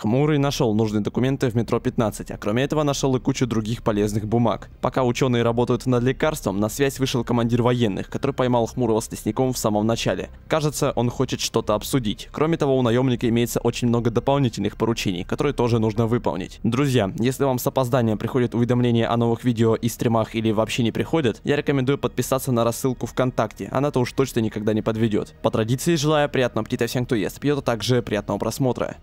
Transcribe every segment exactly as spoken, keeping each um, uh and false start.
Хмурый нашел нужные документы в метро пятнадцать, а кроме этого нашел и кучу других полезных бумаг. Пока ученые работают над лекарством, на связь вышел командир военных, который поймал Хмурого с лесником в самом начале. Кажется, он хочет что-то обсудить. Кроме того, у наемника имеется очень много дополнительных поручений, которые тоже нужно выполнить. Друзья, если вам с опозданием приходят уведомления о новых видео и стримах или вообще не приходят, я рекомендую подписаться на рассылку ВКонтакте, она-то уж точно никогда не подведет. По традиции желаю приятного аппетита всем, кто ест, пьет, а также приятного просмотра.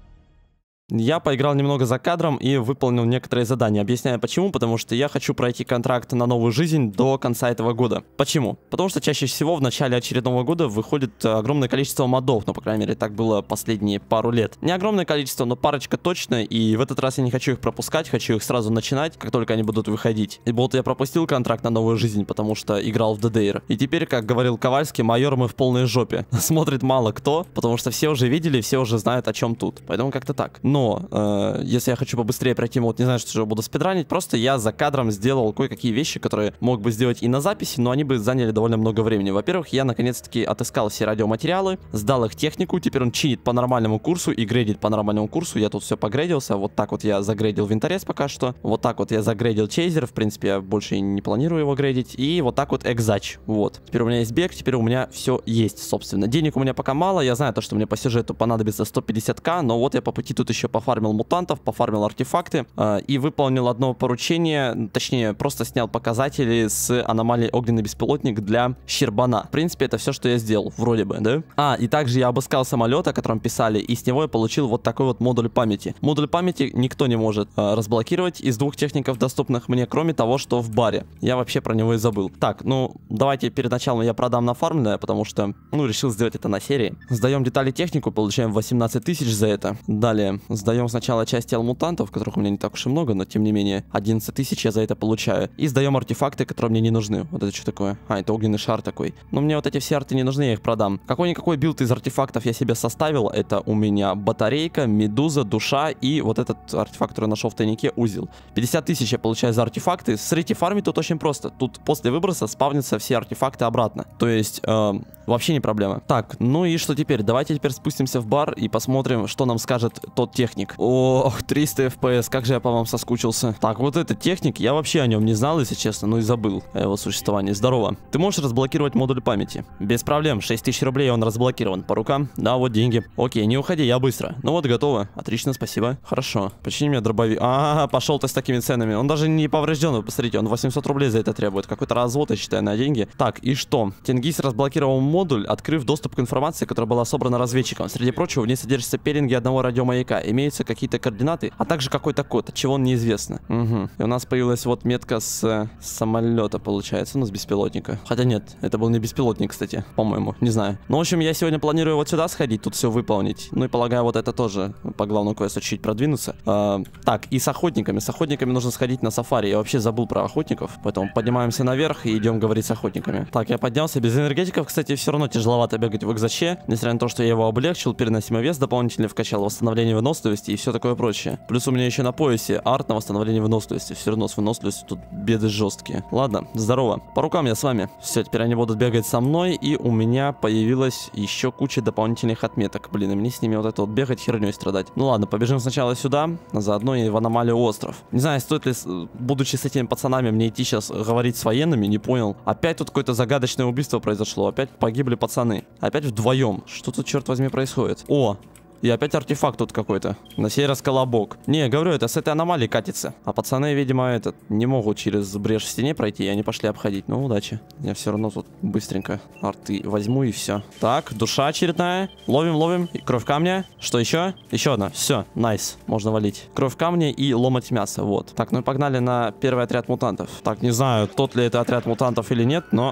Я поиграл немного за кадром и выполнил некоторые задания. Объясняю почему, потому что я хочу пройти контракт на новую жизнь до конца этого года. Почему? Потому что чаще всего в начале очередного года выходит огромное количество модов, ну, по крайней мере, так было последние пару лет. Не огромное количество, но парочка точно, и в этот раз я не хочу их пропускать, хочу их сразу начинать, как только они будут выходить. И вот я пропустил контракт на новую жизнь, потому что играл в ди ди эр. И теперь, как говорил Ковальский, майор мы в полной жопе. Смотрит мало кто, потому что все уже видели, все уже знают, о чем тут. Поэтому как-то так. Но Но, э, если я хочу побыстрее пройти мод, не знаю, что же буду спидранить, просто я за кадром сделал кое-какие вещи, которые мог бы сделать и на записи, но они бы заняли довольно много времени. Во-первых, я наконец-таки отыскал все радиоматериалы, сдал их технику, теперь он чинит по нормальному курсу и грейдит по нормальному курсу. Я тут все погрейдился, вот так вот я загрейдил винторез пока что, вот так вот я загрейдил чейзер, в принципе, я больше и не планирую его грейдить, и вот так вот экзач, вот. Теперь у меня есть бег, теперь у меня все есть, собственно. Денег у меня пока мало, я знаю то, что мне по сюжету понадобится сто пятьдесят тысяч, но вот я по пути тут еще пофармил мутантов, пофармил артефакты э, и выполнил одно поручение, точнее, просто снял показатели с аномалии огненный беспилотник для Щербана. В принципе, это все, что я сделал, вроде бы, да? А, и также я обыскал самолет, о котором писали, и с него я получил вот такой вот модуль памяти. Модуль памяти никто не может э, разблокировать из двух техников, доступных мне, кроме того, что в баре. Я вообще про него и забыл. Так, ну, давайте перед началом я продам нафармленное, потому что, ну, решил сделать это на серии. Сдаем детали технику, получаем восемнадцать тысяч за это. Далее, сдаем сначала часть тел мутантов, которых у меня не так уж и много, но тем не менее, одиннадцать тысяч я за это получаю. И сдаем артефакты, которые мне не нужны. Вот это что такое? А, это огненный шар такой. Но мне вот эти все арты не нужны, я их продам. Какой-никакой билд из артефактов я себе составил. Это у меня батарейка, медуза, душа и вот этот артефакт, который нашел в тайнике, узел. пятьдесят тысяч я получаю за артефакты. Смотрите, фармить тут очень просто. Тут после выброса спавнятся все артефакты обратно. То есть, э, вообще не проблема. Так, ну и что теперь? Давайте теперь спустимся в бар и посмотрим, что нам скажет тот техник. Ох, триста эф пи эс, как же я по вам соскучился. Так, вот этот техник, я вообще о нем не знал, если честно, ну и забыл о его существовании. Здорово. Ты можешь разблокировать модуль памяти? Без проблем, шесть тысяч рублей он разблокирован. По рукам? Да, вот деньги. Окей, не уходи, я быстро. Ну вот, готово. Отлично, спасибо. Хорошо. Почини мне дробовик. А, пошел ты с такими ценами. Он даже не поврежден, вы посмотрите, он восемьсот рублей за это требует. Какой-то развод, я считаю, на деньги. Так, и что? Тенгиз разблокировал модуль, открыв доступ к информации, которая была собрана разведчиком. Среди прочего, в ней содержатся пелинги одного радиомаяка. Имеются какие-то координаты, а также какой-то код, от чего он неизвестно. Угу. И у нас появилась вот метка с, с самолета, получается, ну, с беспилотника. Хотя нет, это был не беспилотник, кстати, по-моему, не знаю. Ну, в общем, я сегодня планирую вот сюда сходить, тут все выполнить. Ну и полагаю, вот это тоже по главному квесту чуть-чуть продвинуться. А, так, и с охотниками. С охотниками нужно сходить на сафари. Я вообще забыл про охотников, поэтому поднимаемся наверх и идем говорить с охотниками. Так, я поднялся. Без энергетиков, кстати, все равно тяжеловато бегать в экзаче, несмотря на то, что я его облегчил, переносимый вес дополнительно вкачал, восстановление выносливости и все такое прочее. Плюс у меня еще на поясе арт на восстановление выносливости. Все равно с выносливостью тут беды жесткие. Ладно, здорово. По рукам я с вами. Все, теперь они будут бегать со мной, и у меня появилась еще куча дополнительных отметок. Блин, и мне с ними вот это вот бегать, херней страдать. Ну ладно, побежим сначала сюда, а заодно и в аномалию остров. Не знаю, стоит ли, будучи с этими пацанами, мне идти сейчас говорить с военными, не понял. Опять тут какое-то загадочное убийство произошло, опять погибли пацаны. Опять вдвоем. Что тут, черт возьми, происходит? О! И опять артефакт тут какой-то. На сей раз колобок. Не, говорю, это с этой аномалии катится. А пацаны, видимо, этот, не могут через брешь в стене пройти, и они пошли обходить. Ну, удачи. Я все равно тут быстренько арты возьму и все. Так, душа очередная. Ловим, ловим. И кровь камня. Что еще? Еще одна. Все, найс. Можно валить. Кровь камня и ломать мясо. Вот. Так, ну и погнали на первый отряд мутантов. Так, не знаю, тот ли это отряд мутантов или нет, но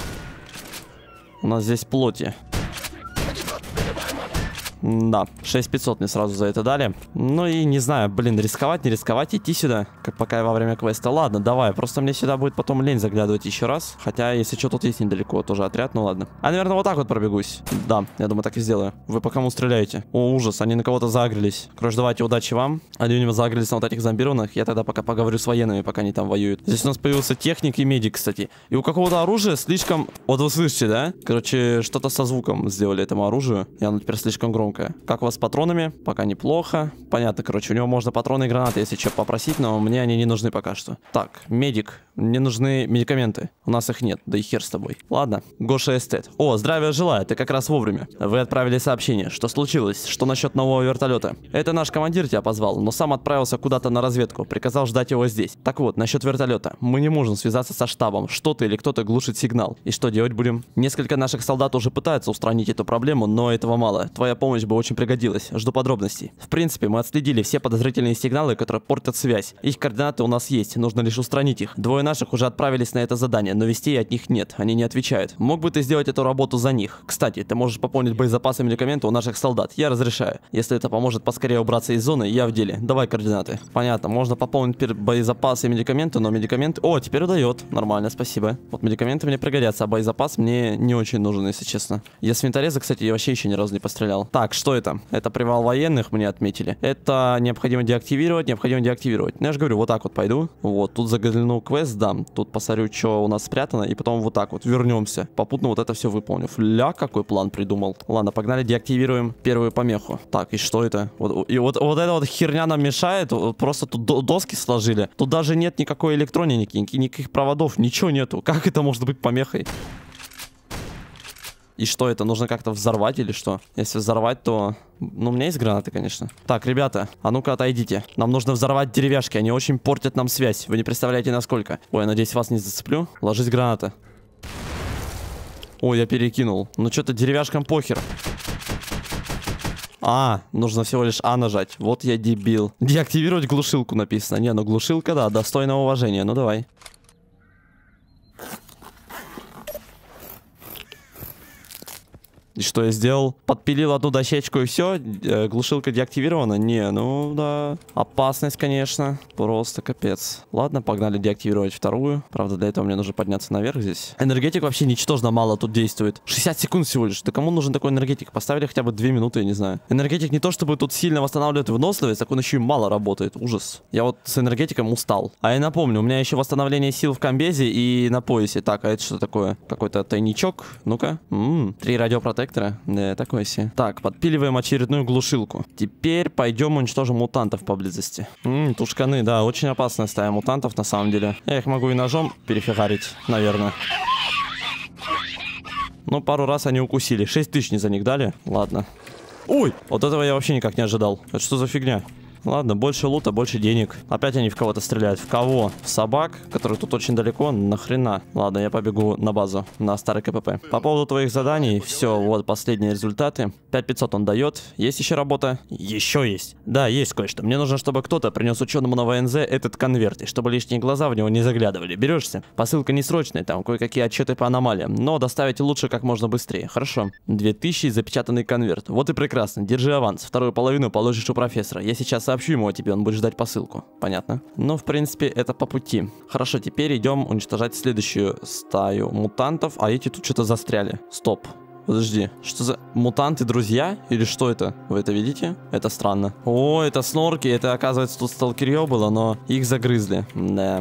у нас здесь плоти. Да, шесть тысяч пятьсот мне сразу за это дали. Ну и не знаю, блин, рисковать, не рисковать, идти сюда, как пока я во время квеста. Ладно, давай, просто мне сюда будет потом лень заглядывать еще раз. Хотя, если что, тут есть недалеко тоже отряд, ну ладно. А, наверное, вот так вот пробегусь. Да, я думаю, так и сделаю. Вы по кому стреляете? О, ужас, они на кого-то загрелись. Короче, давайте, удачи вам. Они у него загрелись на вот этих зомбированных. Я тогда пока поговорю с военными, пока они там воюют. Здесь у нас появился техник и медик, кстати. И у какого-то оружия слишком... Вот вы слышите, да? Короче, что-то со звуком сделали этому оружию. И оно теперь слишком громко. громкое. Как у вас с патронами? Пока неплохо. Понятно, короче, у него можно патроны и гранаты, если что, попросить, но мне они не нужны пока что. Так, медик. Мне нужны медикаменты. У нас их нет, да и хер с тобой. Ладно, Гоша эстет. О, здравия желаю, ты как раз вовремя. Вы отправили сообщение. Что случилось? Что насчет нового вертолета? Это наш командир тебя позвал, но сам отправился куда-то на разведку. Приказал ждать его здесь. Так вот, насчет вертолета. Мы не можем связаться со штабом. Что-то или кто-то глушит сигнал. И что делать будем? Несколько наших солдат уже пытаются устранить эту проблему, но этого мало. Твоя помощь бы очень пригодилась. Жду подробностей. В принципе, мы отследили все подозрительные сигналы, которые портят связь. Их координаты у нас есть, нужно лишь устранить их. Двое наших уже отправились на это задание, но вестей от них нет, они не отвечают. Мог бы ты сделать эту работу за них? Кстати, ты можешь пополнить боезапасы медикамента у наших солдат. Я разрешаю. Если это поможет поскорее убраться из зоны, я в деле. Давай координаты. Понятно, можно пополнить боезапасы и медикаменты, но медикаменты... О, теперь удает. Нормально, спасибо. Вот медикаменты мне пригодятся, а боезапас мне не очень нужен, если честно. Я с винтореза, кстати, я вообще еще ни разу не пострелял. Так, что это? Это привал военных, мне отметили. Это необходимо деактивировать, необходимо деактивировать. Ну, я же говорю, вот так вот пойду. Вот, тут загляну квест, дам. Тут посмотрю, что у нас спрятано, и потом вот так вот вернемся. Попутно вот это все выполнив. Ля, какой план придумал. Ладно, погнали, деактивируем первую помеху. Так, и что это? Вот, и вот, вот эта вот херня нам мешает. Просто тут доски сложили. Тут даже нет никакой электроники, никаких проводов, ничего нету. Как это может быть помехой? И что это? Нужно как-то взорвать или что? Если взорвать, то... Ну, у меня есть гранаты, конечно. Так, ребята, а ну-ка отойдите. Нам нужно взорвать деревяшки, они очень портят нам связь. Вы не представляете, насколько. Ой, я надеюсь, вас не зацеплю. Ложись граната. Ой, я перекинул. Ну, что-то деревяшкам похер. А, нужно всего лишь А нажать. Вот я дебил. Деактивировать глушилку написано. Не, ну глушилка, да, достойного уважения. Ну, давай. И что я сделал? Подпилил одну дощечку и все? Э, глушилка деактивирована? Не, ну да. Опасность, конечно. Просто капец. Ладно, погнали деактивировать вторую. Правда, для этого мне нужно подняться наверх здесь. Энергетик вообще ничтожно мало тут действует. шестьдесят секунд всего лишь. Да кому нужен такой энергетик? Поставили хотя бы две минуты, я не знаю. Энергетик не то чтобы тут сильно восстанавливает выносливость, так он еще и мало работает. Ужас. Я вот с энергетиком устал. А я напомню, у меня еще восстановление сил в комбезе и на поясе. Так, а это что такое? Какой-то тайничок. Ну-ка. М-м, три радиопротектора. Да, такой себе. Так, подпиливаем очередную глушилку. Теперь пойдем уничтожим мутантов поблизости. Ммм, тушканы, да, очень опасная стая мутантов на самом деле. Я их могу и ножом перефигарить, наверное. Ну, пару раз они укусили. шесть тысяч не за них дали. Ладно. Ой, вот этого я вообще никак не ожидал. Это что за фигня? Ладно, больше лута, больше денег. Опять они в кого-то стреляют. В кого? В собак, которые тут очень далеко? Нахрена? Ладно, я побегу на базу, на старый КПП. По поводу твоих заданий, все, вот последние результаты. пять тысяч пятьсот он дает. Есть еще работа? Еще есть. Да, есть кое-что. Мне нужно, чтобы кто-то принес ученому на ВНЗ этот конверт, и чтобы лишние глаза в него не заглядывали. Берешься? Посылка не срочная, там кое-какие отчеты по аномалиям, но доставить лучше как можно быстрее. Хорошо. две тысячи запечатанный конверт. Вот и прекрасно. Держи аванс. Вторую половину положишь у профессора. Я сейчас сообщу ему о тебе, он будет ждать посылку. Понятно. Ну, в принципе, это по пути. Хорошо, теперь идем уничтожать следующую стаю мутантов. А эти тут что-то застряли. Стоп. Подожди, что за... Мутанты друзья? Или что это? Вы это видите? Это странно. О, это снорки. Это, оказывается, тут сталкерье было, но их загрызли. Да.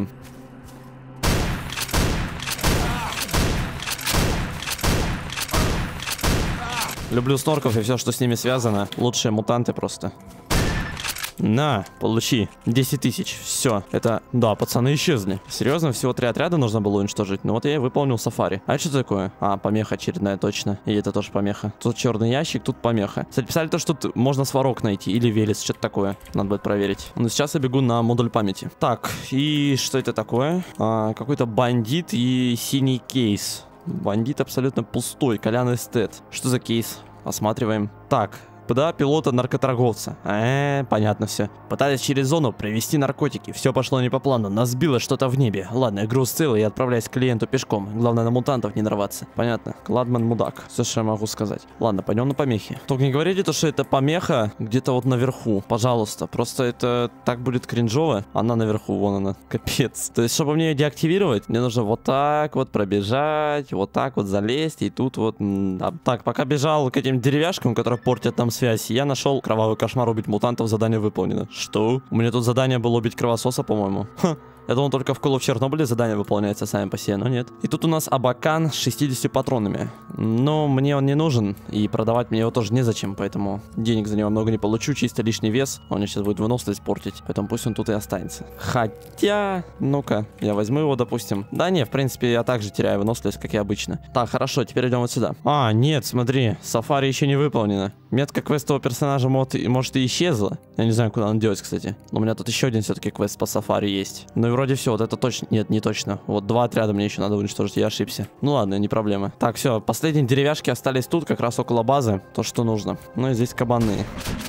Люблю снорков и все, что с ними связано. Лучшие мутанты просто. На, получи. десять тысяч. Все. Это... Да, пацаны исчезли. Серьезно, всего три отряда нужно было уничтожить. Ну вот я и выполнил сафари. А это что такое? А, помеха очередная, точно. И это тоже помеха. Тут черный ящик, тут помеха. Кстати, писали то, что тут можно сварок найти. Или велес, что-то такое. Надо будет проверить. Но сейчас я бегу на модуль памяти. Так, и что это такое? А, какой-то бандит и синий кейс. Бандит абсолютно пустой. Колян эстет. Что за кейс? Осматриваем. Так. ПДА пилота наркоторговца. Э, понятно все. Пытались через зону привезти наркотики. Все пошло не по плану. Нас сбило что-то в небе. Ладно, груз целый, я отправляюсь к клиенту пешком. Главное на мутантов не нарваться. Понятно. Кладман мудак. Все, что я могу сказать. Ладно, пойдем на помехи. Только не говорите то, что это помеха где-то вот наверху. Пожалуйста. Просто это так будет кринжово. Она наверху, вон она. Капец. То есть, чтобы мне ее деактивировать, мне нужно вот так вот пробежать, вот так вот залезть, и тут вот... А, так, пока бежал к этим деревяшкам, которые портят нам связь, я нашел кровавый кошмар убить мутантов, задание выполнено. Что? У меня тут задание было убить кровососа, по-моему. Ха. Я думал, только в Call of Чернобыле задание выполняется сами по себе, но нет. И тут у нас Абакан с шестьюдесятью патронами. Но мне он не нужен, и продавать мне его тоже незачем, поэтому денег за него много не получу, чисто лишний вес. Он мне сейчас будет выносливость портить, поэтому пусть он тут и останется. Хотя, ну-ка, я возьму его, допустим. Да не, в принципе, я также теряю выносливость, как и обычно. Так, хорошо, теперь идем вот сюда. А, нет, смотри, сафари еще не выполнена. Метка квестового персонажа может, может и исчезла. Я не знаю, куда она делась, кстати. Но у меня тут еще один все-таки квест по сафари есть. Ну и вроде все, вот это точно. Нет, не точно. Вот два отряда мне еще надо уничтожить, я ошибся. Ну ладно, не проблема. Так, все, последние деревяшки остались тут, как раз около базы. То, что нужно. Ну и здесь кабаны.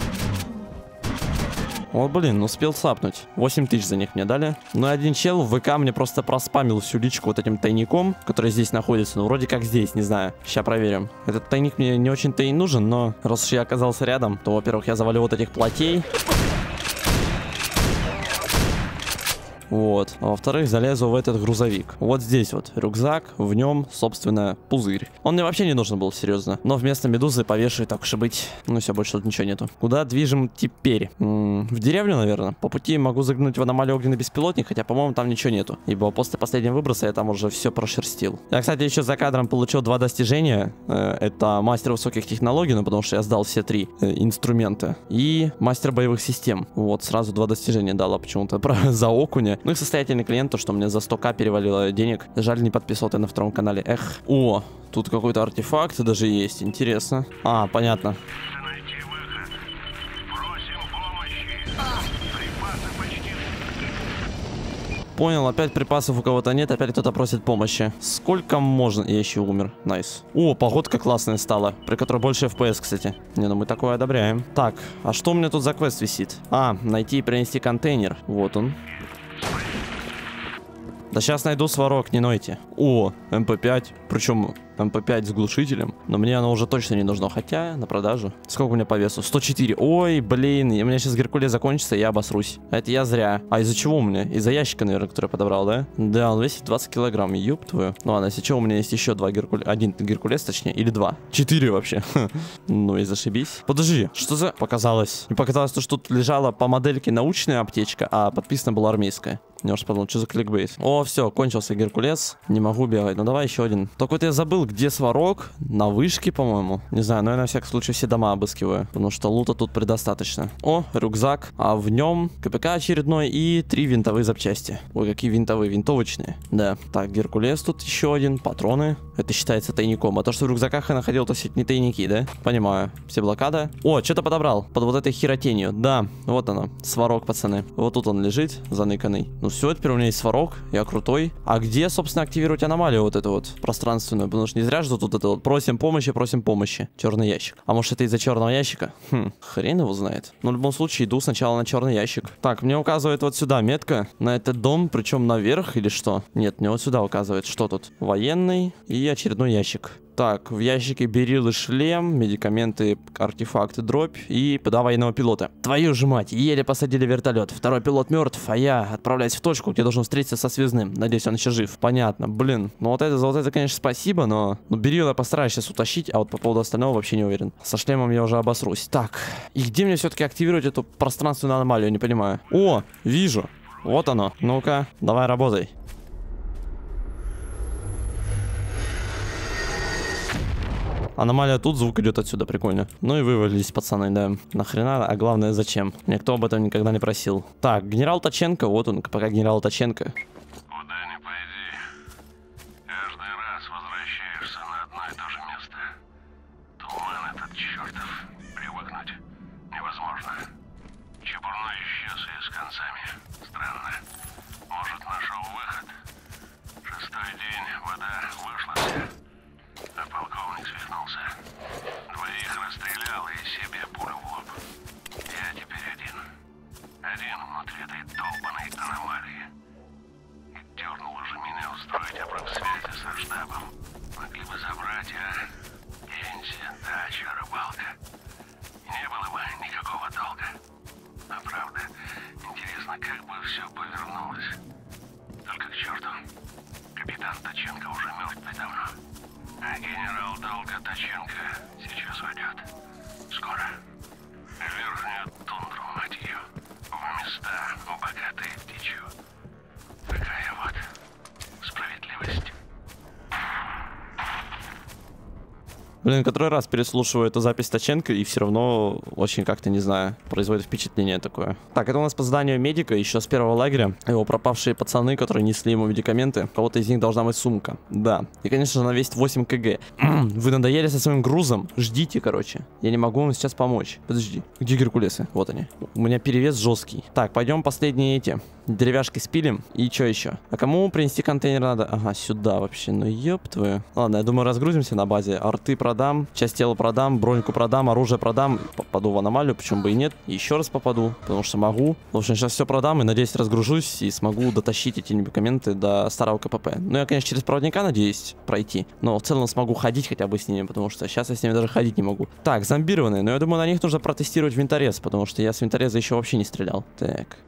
Вот, блин, успел сапнуть. восемь тысяч за них мне дали. Ну и один чел в ВК мне просто проспамил всю личку вот этим тайником, который здесь находится. Ну, вроде как здесь, не знаю. Сейчас проверим. Этот тайник мне не очень-то и нужен, но раз уж я оказался рядом, то, во-первых, я завалю вот этих плотей. Вот. А во-вторых, залезу в этот грузовик. Вот здесь вот рюкзак, в нем, собственно, пузырь. Он мне вообще не нужен был, серьезно. Но вместо медузы повешаю, так уж и быть. Ну все, больше тут ничего нету. Куда движем теперь? М-м, в деревню, наверное. По пути могу загнуть в аномалию огненный беспилотник, хотя, по-моему, там ничего нету. Ибо после последнего выброса я там уже все прошерстил. Я, кстати, еще за кадром получил два достижения. Э, это мастер высоких технологий, ну потому что я сдал все три э, инструмента. И мастер боевых систем. Вот, сразу два достижения дала почему-то за окуня. Ну и состоятельный клиент, то, что мне за сто ка перевалило денег. Жаль, не подписал на втором канале. Эх. О, тут какой-то артефакт даже есть. Интересно. А, понятно. Понял, опять припасов у кого-то нет, опять кто-то просит помощи. Сколько можно? Я еще умер. Найс. О, погодка классная стала, при которой больше эф пи эс, кстати. Не, ну мы такое одобряем. Так, а что у меня тут за квест висит? А, найти и принести контейнер. Вот он. Да сейчас найду сварок, не нойте. О, эм пэ пять. Причем эм пэ пять с глушителем. Но мне оно уже точно не нужно. Хотя на продажу. Сколько у меня по весу? сто четыре. Ой, блин. У меня сейчас Геркулес закончится, и я обосрусь. Это я зря. А из-за чего у меня? Из-за ящика, наверное, который я подобрал, да? Да, он весит двадцать килограмм. Ёб твою. Ну ладно, если что, у меня есть еще два Геркулеса. Один Геркулес, точнее. Или два. Четыре вообще. Ну и зашибись. Подожди. Что за... Показалось. Мне показалось, что тут лежала по модельке научная аптечка, а подписана была армейская. Я уж подумал, что за кликбейт. О, все, кончился Геркулес. Не могу бегать. Ну давай еще один. Только вот я забыл, где сварок. На вышке, по-моему. Не знаю, но я на всякий случай все дома обыскиваю. Потому что лута тут предостаточно. О, рюкзак. А в нем КПК очередной и три винтовые запчасти. Ой, какие винтовые, винтовочные. Да. Так, Геркулес тут еще один. Патроны. Это считается тайником. А то, что в рюкзаках я находил, то все не тайники, да? Понимаю. Все блокада. О, что-то подобрал. Под вот этой херотенью. Да, вот оно. Сварок, пацаны. Вот тут он лежит, заныканный. Ну все, теперь у меня есть сварок, я крутой. А где, собственно, активировать аномалию вот эту вот пространственную? Потому что не зря же тут это вот просим помощи, просим помощи. Черный ящик. А может это из-за черного ящика? Хм, хрен его знает. Но в любом случае иду сначала на черный ящик. Так, мне указывает вот сюда метка на этот дом, причем наверх или что? Нет, мне вот сюда указывает. Что тут? Военный и очередной ящик. Так, в ящике берил и шлем, медикаменты, артефакты, дробь и два военного пилота. Твою же мать, еле посадили вертолет. Второй пилот мертв, а я отправляюсь в точку, где должен встретиться со связным. Надеюсь, он еще жив. Понятно, блин. Ну вот это, за вот это, конечно, спасибо, но... Ну, берил я постараюсь сейчас утащить, а вот по поводу остального вообще не уверен. Со шлемом я уже обосрусь. Так, и где мне все-таки активировать эту пространственную аномалию, не понимаю. О, вижу. Вот оно. Ну-ка, давай работай. Аномалия тут, звук идет отсюда, прикольно. Ну и вывалились, пацаны, да. Нахрена, а главное, зачем? Никто об этом никогда не просил. Так, генерал Точенко, вот он, пока генерал Точенко. Куда ни пойди, каждый раз возвращаешься на одно и то же место. Туман этот чертов, привыкнуть невозможно. Чепурной исчез и с концами. Странно. Может, нашел выход. Шестой день, вода вышла вся. А полковник свихнулся. Двоих расстрелял и себе пулю в лоб. Я теперь один. Один внутри этой долбанной аномалии. И дернуло же меня устроить обрывсвязи со штабом. Могли бы забрать, а? Пенсия, дача, рыбалка. Не было бы никакого долга. А правда, интересно, как бы все повернулось. Только к черту. Капитан Точенко уже мертвый давно. А генерал Долга Точенко сейчас уйдет. Скоро. Верхнюю тундру, мать ее. В места, богатые птичью. Блин, который раз переслушиваю эту запись Таченко, и все равно очень как-то, не знаю, производит впечатление такое. Так, это у нас по заданию медика, еще с первого лагеря. Его пропавшие пацаны, которые несли ему медикаменты. У кого-то из них должна быть сумка. Да. И, конечно же, она весит восемь килограмм. Вы надоели со своим грузом? Ждите, короче. Я не могу вам сейчас помочь. Подожди. Где геркулесы? Вот они. У меня перевес жесткий. Так, пойдем последние эти деревяшки спилим. И что еще? А кому принести контейнер надо? Ага, сюда вообще. Ну ёб твою. Ладно, я думаю, разгрузимся на базе. Арты продам, часть тела продам, броньку продам, оружие продам. Попаду в аномалию, почему бы и нет. Еще раз попаду, потому что могу. В общем, сейчас все продам и, надеюсь, разгружусь и смогу дотащить эти медикаменты до старого КПП. Ну, я, конечно, через проводника надеюсь пройти. Но в целом смогу ходить хотя бы с ними, потому что сейчас я с ними даже ходить не могу. Так, зомбированные. Но я думаю, на них нужно протестировать винторез, потому что я с винтореза еще вообще не стрелял. Так.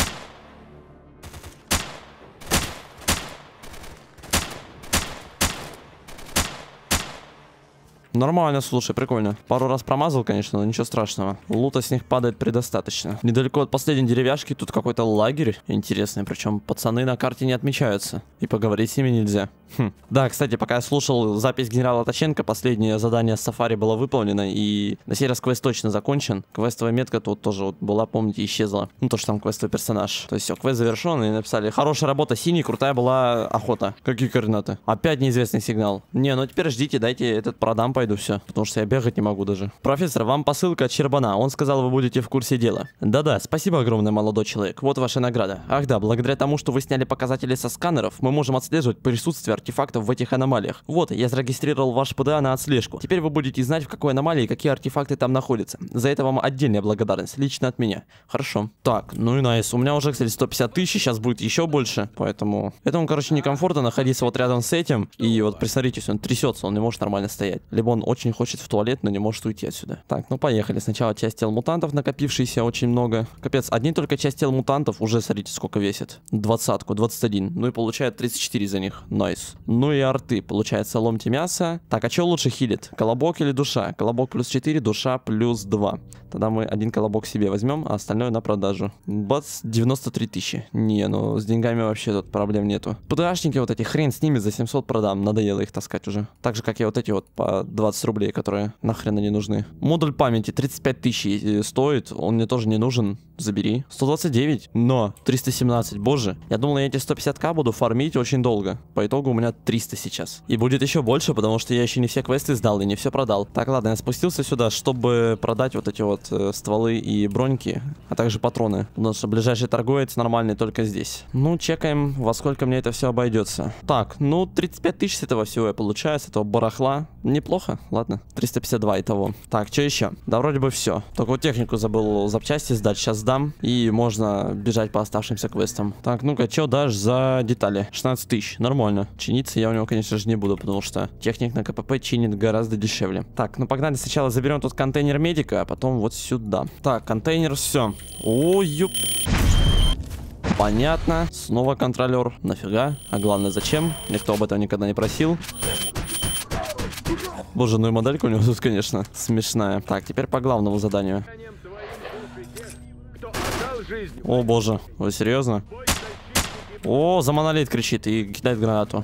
Нормально, слушай, прикольно. Пару раз промазал, конечно, но ничего страшного. Лута с них падает предостаточно. Недалеко от последней деревяшки тут какой-то лагерь интересный, причем пацаны на карте не отмечаются. И поговорить с ними нельзя. Хм. Да, кстати, пока я слушал запись генерала Таченко, последнее задание с сафари было выполнено, и на сей раз квест точно закончен. Квестовая метка тут тоже вот была, помните, исчезла. Ну, то, что там квестовый персонаж. То есть все, квест завершен, и написали: хорошая работа, синий, крутая была охота. Какие координаты? Опять неизвестный сигнал. Не, ну теперь ждите, дайте этот продам, пойду все. Потому что я бегать не могу даже. Профессор, вам посылка от Щербана. Он сказал, вы будете в курсе дела. Да-да, спасибо огромное, молодой человек. Вот ваша награда. Ах да, благодаря тому, что вы сняли показатели со сканеров, мы можем отслеживать присутствие артефактов в этих аномалиях. Вот, я зарегистрировал ваш ПДА на отслежку. Теперь вы будете знать, в какой аномалии какие артефакты там находятся. За это вам отдельная благодарность, лично от меня. Хорошо. Так, ну и найс. У меня уже, кстати, сто пятьдесят тысяч, сейчас будет еще больше. Поэтому этому, короче, некомфортно находиться вот рядом с этим. И вот присмотритесь, он трясется, он не может нормально стоять. Либо он очень хочет в туалет, но не может уйти отсюда. Так, ну поехали. Сначала часть тел мутантов, накопившиеся очень много. Капец, одни только часть тел мутантов уже, смотрите, сколько весит. Двадцатку, двадцать один. Ну и получает тридцать четыре за них. Найс. Ну и арты. Получается, ломти мясо. Так, а что лучше хилит? Колобок или душа? Колобок плюс четыре, душа плюс два. Тогда мы один колобок себе возьмем, а остальное на продажу. Бац, девяносто три тысячи. Не, ну с деньгами вообще тут проблем нету. ПДАшники вот эти, хрен с ними, за семьсот продам. Надоело их таскать уже. Так же, как и вот эти вот по двадцать рублей, которые нахрен не нужны. Модуль памяти тридцать пять тысяч стоит, он мне тоже не нужен. Забери. сто двадцать девять, но триста семнадцать, боже. Я думал, я эти сто пятьдесят тысяч буду фармить очень долго. По итогу у меня триста сейчас. И будет еще больше, потому что я еще не все квесты сдал и не все продал. Так, ладно, я спустился сюда, чтобы продать вот эти вот э, стволы и броньки, а также патроны. Потому что ближайший торговец нормальный только здесь. Ну, чекаем, во сколько мне это все обойдется. Так, ну, тридцать пять тысяч с этого всего я получаю, с этого барахла. Неплохо, ладно. триста пятьдесят два итого. Так, что еще? Да, вроде бы все. Только вот технику забыл запчасти сдать, сейчас сдам. И можно бежать по оставшимся квестам. Так, ну-ка, что дашь за детали? шестнадцать тысяч, нормально. Чиниться я у него, конечно же, не буду, потому что техник на КПП чинит гораздо дешевле. Так, ну погнали, сначала заберем тут контейнер медика, а потом вот сюда. Так, контейнер, все. Ой, ёп. Понятно. Снова контролер. Нафига? А главное, зачем? Никто об этом никогда не просил. Боже, ну и моделька у него тут, конечно, смешная. Так, теперь по главному заданию. О, боже, вы серьезно? О, за монолит кричит и кидает гранату.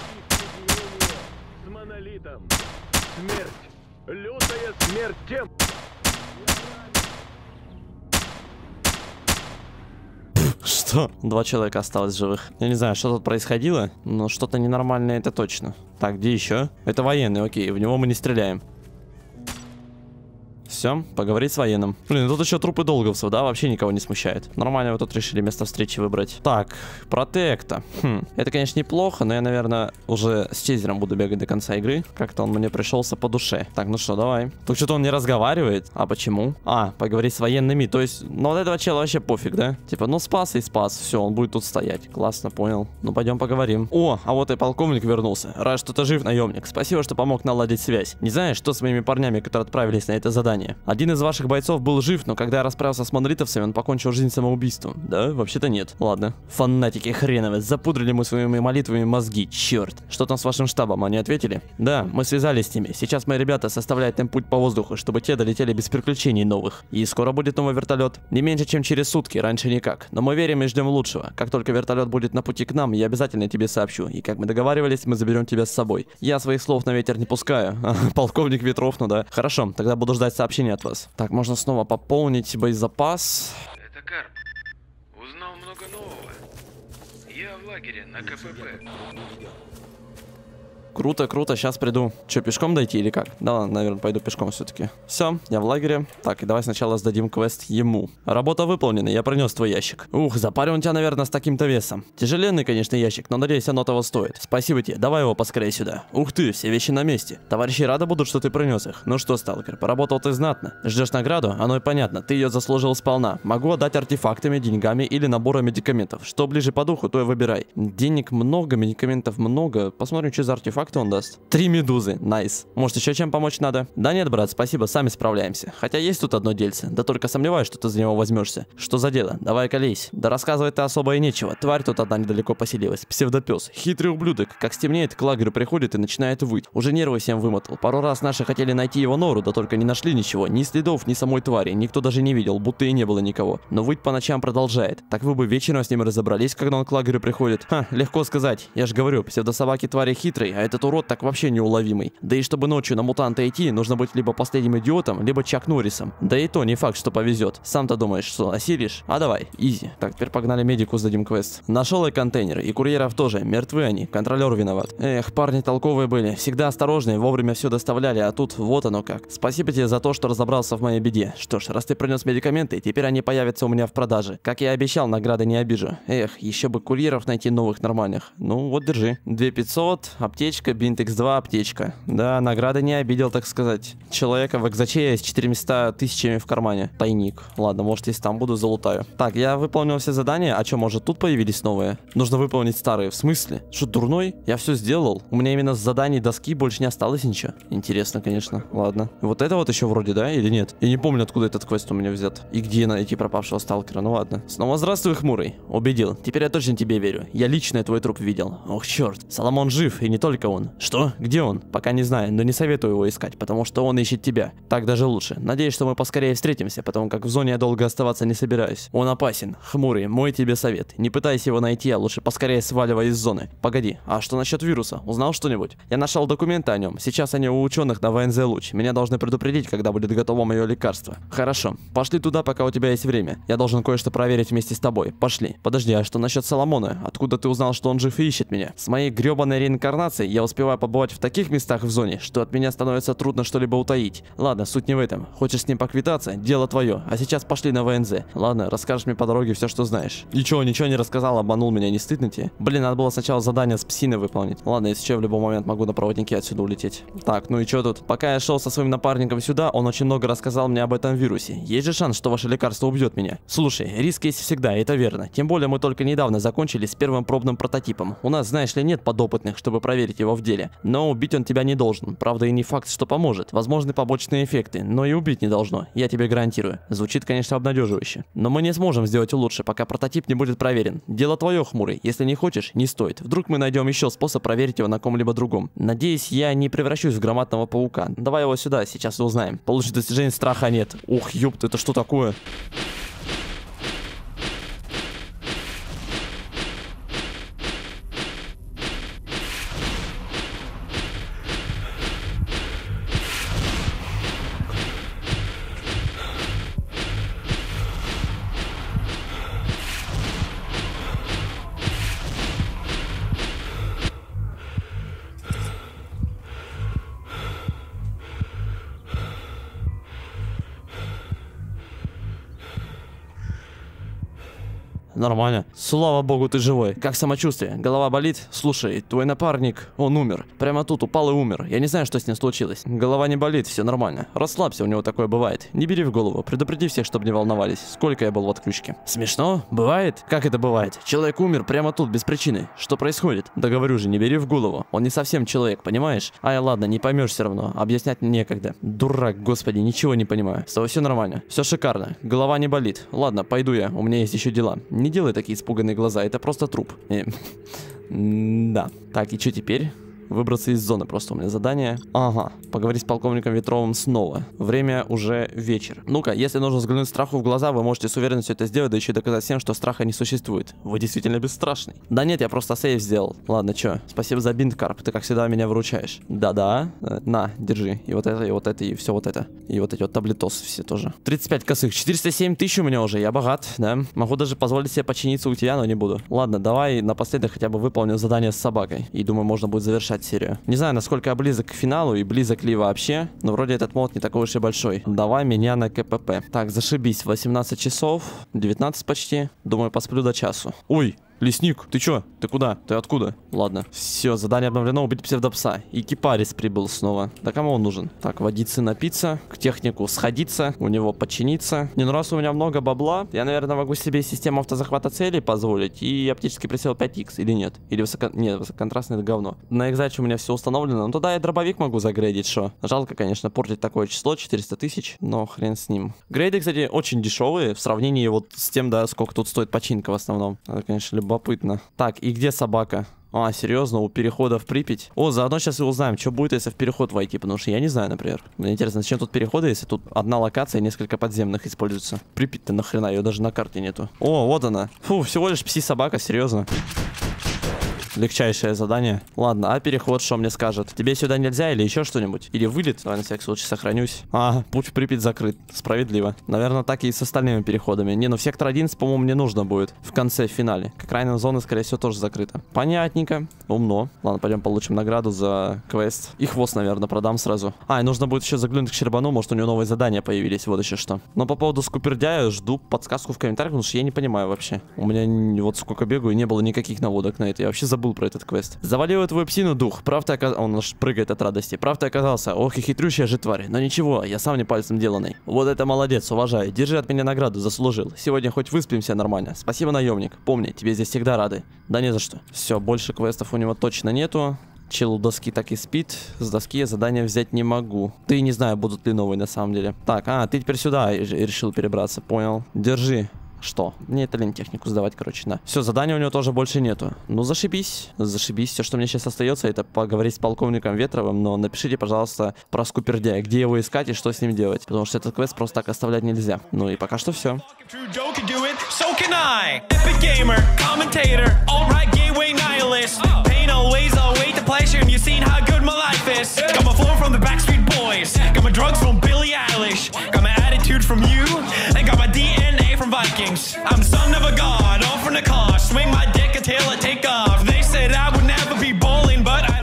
Что? Два человека осталось живых. Я не знаю, что тут происходило, но что-то ненормальное это точно. Так, где еще? Это военный, окей, в него мы не стреляем. Все, поговорить с военным. Блин, тут еще трупы долговцев, да, вообще никого не смущает. Нормально вы тут решили место встречи выбрать. Так, протекта. Хм, это, конечно, неплохо, но я, наверное, уже с чейзером буду бегать до конца игры. Как-то он мне пришелся по душе. Так, ну что, давай. Тут что-то он не разговаривает. А почему? А, поговорить с военными. То есть, ну вот этого чела вообще пофиг, да? Типа, ну спас и спас. Все, он будет тут стоять. Классно, понял. Ну пойдем поговорим. О, а вот и полковник вернулся. Рад, что ты жив, наемник. Спасибо, что помог наладить связь. Не знаешь, что с моими парнями, которые отправились на это задание? сообщение. Один из ваших бойцов был жив, но когда я расправился с монолитовцами, он покончил жизнь самоубийством. Да, вообще-то нет. Ладно. Фанатики хреновы, запудрили мы своими молитвами мозги, черт. Что там с вашим штабом, они ответили? Да, мы связались с ними. Сейчас мои ребята составляют им путь по воздуху, чтобы те долетели без приключений новых. И скоро будет новый вертолет. Не меньше, чем через сутки, раньше никак. Но мы верим и ждем лучшего. Как только вертолет будет на пути к нам, я обязательно тебе сообщу. И как мы договаривались, мы заберем тебя с собой. Я своих слов на ветер не пускаю. Полковник Ветров, ну да. Хорошо, тогда буду ждать сообщения от вас. Так, можно снова пополнить боезапас. Это Карп. Узнал много нового. Я в лагере на ка пэ пэ. Круто, круто, сейчас приду. Че, пешком дойти или как? Да ладно, наверное, пойду пешком все-таки. Все, я в лагере. Так, и давай сначала сдадим квест ему. Работа выполнена, я принес твой ящик. Ух, запарил он тебя, наверное, с таким-то весом. Тяжеленный, конечно, ящик, но надеюсь, оно того стоит. Спасибо тебе, давай его поскорее сюда. Ух ты, все вещи на месте. Товарищи рады будут, что ты принес их. Ну что, сталкер, поработал ты знатно. Ждешь награду? Оно и понятно, ты ее заслужил сполна. Могу отдать артефактами, деньгами или набором медикаментов. Что ближе по духу, то и выбирай. Денег много, медикаментов много. Посмотрим, что за артефакт он даст. Три медузы, найс. Может, еще чем помочь надо? Да нет, брат, спасибо, сами справляемся. Хотя есть тут одно дельце, да только сомневаюсь, что ты за него возьмешься. Что за дело? Давай колись. Да рассказывать-то особо и нечего. Тварь тут одна недалеко поселилась. Псевдопес. Хитрый ублюдок. Как стемнеет, к лагерю приходит и начинает выть. Уже нервы всем вымотал. Пару раз наши хотели найти его нору, да только не нашли ничего. Ни следов, ни самой твари. Никто даже не видел, будто и не было никого. Но выть по ночам продолжает. Так вы бы вечером с ним разобрались, когда он к лагерю приходит. Ха, легко сказать. Я же говорю, псевдособаки твари хитрый, а этот урод так вообще неуловимый. Да и чтобы ночью на мутанта идти, нужно быть либо последним идиотом, либо Чак Норрисом. Да и то не факт, что повезет. Сам-то думаешь, что осилишь? А давай, изи. Так, теперь погнали медику, сдадим квест. Нашел я контейнер, и курьеров тоже. Мертвы они, контролер виноват. Эх, парни толковые были, всегда осторожные, вовремя все доставляли, а тут вот оно как. Спасибо тебе за то, что разобрался в моей беде. Что ж, раз ты принес медикаменты, теперь они появятся у меня в продаже. Как я и обещал, награды не обижу. Эх, еще бы курьеров найти новых нормальных. Ну вот, держи. две тысячи пятьсот, аптечка, бинт икс два, аптечка. Да, награды не обидел, так сказать. Человека в экзачее с четырьмястами тысячами в кармане. Тайник. Ладно, может, если там буду, залутаю. Так, я выполнил все задания. А что, может, тут появились новые? Нужно выполнить старые. В смысле? Что, дурной? Я все сделал. У меня именно с заданий доски больше не осталось ничего. Интересно, конечно. Ладно. Вот это вот еще вроде, да? Или нет? Я не помню, откуда этот квест у меня взят. И где найти пропавшего сталкера. Ну ладно. Снова здравствуй, хмурый. Убедил. Теперь я точно тебе верю. Я лично твой труп видел. Ох, черт. Соломон жив, и не только он. Что? Где он? Пока не знаю, но не советую его искать, потому что он ищет тебя. Так даже лучше. Надеюсь, что мы поскорее встретимся, потому как в зоне я долго оставаться не собираюсь. Он опасен. Хмурый, мой тебе совет. Не пытайся его найти, а лучше поскорее сваливай из зоны. Погоди, а что насчет вируса? Узнал что-нибудь? Я нашел документы о нем. Сейчас они у ученых на вэ эн зэ Луч. Меня должны предупредить, когда будет готово мое лекарство. Хорошо. Пошли туда, пока у тебя есть время. Я должен кое-что проверить вместе с тобой. Пошли. Подожди, а что насчет Соломона? Откуда ты узнал, что он жив и ищет меня? С моей гребаной реинкарнацией я успеваю побывать в таких местах в зоне, что от меня становится трудно что-либо утаить. Ладно, суть не в этом. Хочешь с ним поквитаться? Дело твое. А сейчас пошли на вэ эн зэ. Ладно, расскажешь мне по дороге все, что знаешь. Ничего, ничего не рассказал, обманул меня, не стыдно тебе? Блин, надо было сначала задание с псиной выполнить. Ладно, если что, в любой момент могу на проводнике отсюда улететь. Так, ну и что тут? Пока я шел со своим напарником сюда, он очень много рассказал мне об этом вирусе. Есть же шанс, что ваше лекарство убьет меня. Слушай, риск есть всегда, это верно. Тем более мы только недавно закончили с первым пробным прототипом. У нас, знаешь ли, нет подопытных, чтобы проверить его в деле. Но убить он тебя не должен. Правда, и не факт, что поможет. Возможны побочные эффекты, но и убить не должно. Я тебе гарантирую. Звучит, конечно, обнадеживающе. Но мы не сможем сделать лучше, пока прототип не будет проверен. Дело твое, хмурый. Если не хочешь, не стоит. Вдруг мы найдем еще способ проверить его на ком-либо другом. Надеюсь, я не превращусь в громадного паука. Давай его сюда, сейчас и узнаем. Получить достижение страха нет. Ух, ёпт, это что такое? Нормально. Слава богу, ты живой. Как самочувствие? Голова болит? Слушай, твой напарник, он умер. Прямо тут упал и умер. Я не знаю, что с ним случилось. Голова не болит, все нормально. Расслабься, у него такое бывает. Не бери в голову, предупреди всех, чтобы не волновались. Сколько я был в отключке. Смешно? Бывает? Как это бывает? Человек умер прямо тут, без причины. Что происходит? Да говорю же, не бери в голову. Он не совсем человек, понимаешь? Ай, ладно, не поймешь все равно. Объяснять некогда. Дурак, господи, ничего не понимаю. С тобой все нормально. Все шикарно. Голова не болит. Ладно, пойду я. У меня есть еще дела. Не делай такие испуганные глаза, это просто труп. Да. Так, и что теперь? Выбраться из зоны, просто у меня задание. Ага, поговорить с полковником Ветровым снова. Время уже вечер. Ну-ка, если нужно взглянуть страху в глаза, вы можете с уверенностью это сделать, да еще и доказать всем, что страха не существует. Вы действительно бесстрашный. Да нет, я просто сейф сделал. Ладно, чё, спасибо за бинт, Карп, ты как всегда меня выручаешь. Да-да, на, держи. И вот это, и вот это, и все вот это. И вот эти вот таблетосы все тоже. тридцать пять косых, четыреста семь тысяч у меня уже, я богат, да. Могу даже позволить себе починиться у тебя, но не буду. Ладно, давай напоследок хотя бы выполню задание с собакой. И думаю, можно будет завершать серию. Не знаю, насколько я близок к финалу и близок ли вообще, но вроде этот мод не такой уж и большой. Давай меня на КПП. Так, зашибись, восемнадцать часов, девятнадцать почти. Думаю, посплю до часу. Ой! Лесник, ты чё? Ты куда? Ты откуда? Ладно. Все, задание обновлено, убить псевдопса. И кипарис прибыл снова. Да кому он нужен? Так, водиться, напиться, к технику сходиться, у него починиться. Не, ну раз у меня много бабла, я, наверное, могу себе систему автозахвата целей позволить и оптический прицел пять икс, или нет? Или высоко... Нет, высококонтрастное это говно. На экзаче у меня все установлено, ну туда я дробовик могу загрейдить, шо. Жалко, конечно, портить такое число, четыреста тысяч, но хрен с ним. Грейды, кстати, очень дешевые в сравнении вот с тем, да, сколько тут стоит починка в основном. Это, конечно, любопытно. Так, и где собака? А, серьезно, у перехода в Припять? О, заодно сейчас и узнаем, что будет, если в переход войти, потому что я не знаю, например. Мне интересно, зачем тут переходы, если тут одна локация и несколько подземных используется? Припять-то нахрена, ее даже на карте нету. О, вот она. Фу, всего лишь пси-собака, серьезно. Легчайшее задание. Ладно, а переход что мне скажет? Тебе сюда нельзя или еще что-нибудь? Или вылет? Давай на всякий случай сохранюсь. А, путь в Припять закрыт. Справедливо. Наверное, так и с остальными переходами. Не, ну в сектор одиннадцать, по-моему, не нужно будет. В конце, в финале. Как крайняя зона, скорее всего, тоже закрыта. Понятненько. Умно. Ладно, пойдем получим награду за квест. И хвост, наверное, продам сразу. А, и нужно будет еще заглянуть к Щербану. Может, у него новые задания появились. Вот еще что. Но по поводу скупердяя жду подсказку в комментариях, потому что я не понимаю вообще. У меня вот сколько бегаю, не было никаких наводок на это. Я вообще забыл про этот квест. Завалил твою псину дух. Прав ты оказался... Он аж прыгает от радости. Прав ты оказался. Ох и хитрющая же тварь. Но ничего, я сам не пальцем деланный. Вот это молодец, уважаю. Держи от меня награду, заслужил. Сегодня хоть выспимся нормально. Спасибо, наемник. Помни, тебе здесь всегда рады. Да не за что. Все, больше квестов у него точно нету. Чел у доски так и спит. С доски я задание взять не могу. Ты не знаю, будут ли новые на самом деле. Так, а, ты теперь сюда решил перебраться. Понял. Держи. Что? Мне это лень технику сдавать, короче, да. Все, задания у него тоже больше нету. Ну, зашибись. Зашибись. Все, что мне сейчас остается, это поговорить с полковником Ветровым. Но напишите, пожалуйста, про скупердяя. Где его искать и что с ним делать. Потому что этот квест просто так оставлять нельзя. Ну и пока что все. From Vikings, I'm son of a god, all from the car, swing my dick.